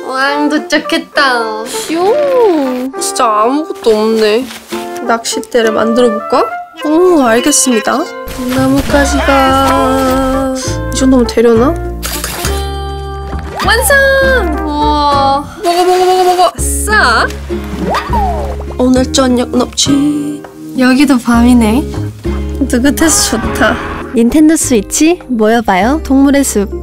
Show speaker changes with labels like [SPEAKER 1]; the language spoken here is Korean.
[SPEAKER 1] 왕 도착했다.
[SPEAKER 2] 뿅. 진짜 아무것도 없네. 낚싯대를 만들어볼까? 알겠습니다. 나뭇가지가 이 정도면 되려나? 완성!
[SPEAKER 1] 우와.
[SPEAKER 2] 먹어. 아싸! 오늘 저녁 넙치.
[SPEAKER 1] 여기도 밤이네.
[SPEAKER 2] 느긋해서 좋다.
[SPEAKER 1] 닌텐도 스위치 모여봐요. 동물의 숲.